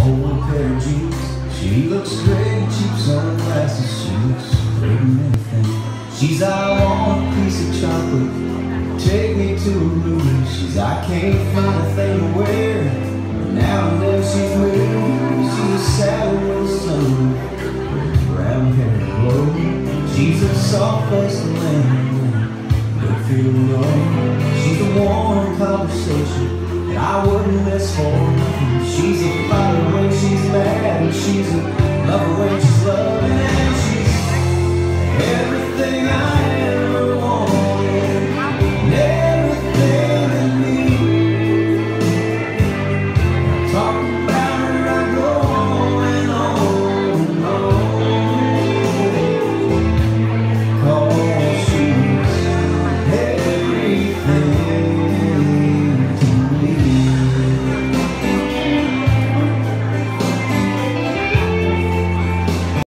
old pair of jeans. She looks great in cheap sunglasses. She looks great in anything. She's, I want a piece of chocolate, take me to a movie. She's, I can't find a thing to wear, now and then she's weird. She's a saddle with a sun, brown hair glow. She's a soft place to land, good feeling low. She's a warm conversation that I wouldn't miss for nothing. She's a